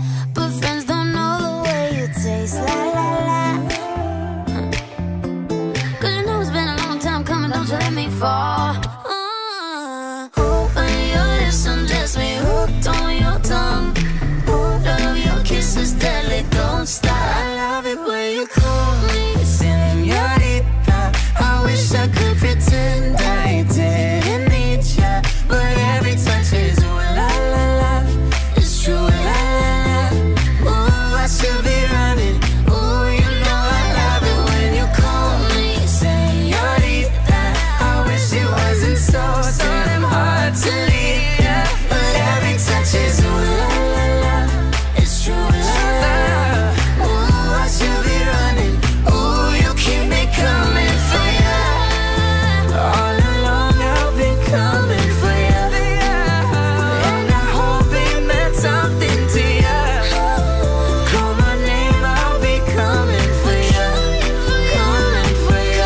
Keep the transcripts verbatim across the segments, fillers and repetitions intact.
but friends don't know the way you taste. La la la. Cause you know it's been a long time coming, don't you let me fall. uh, When your lips undress me, hooked on your tongue. Love your kisses deadly, don't stop. I love it when you call me Senorita. I wish I could pretend I didn't need ya, but every touch is ooh la la la. It's true, la la la. Ooh, I should be running. Ooh, you know I love it when you call me Senorita. I wish it wasn't so, so damn hard to leave ya, but every touch is ooh la la la. It's true, la la la. Ooh, I should be running. Ooh, you keep me coming for ya. All along I've been coming for ya, and I hope it meant something to ya. Call my name, I'll be coming for ya, coming for ya.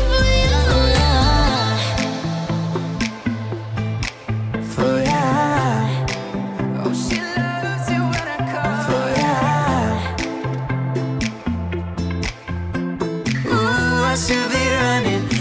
For ya. Oh, she loves you when I call for ya. Ooh, I should be running.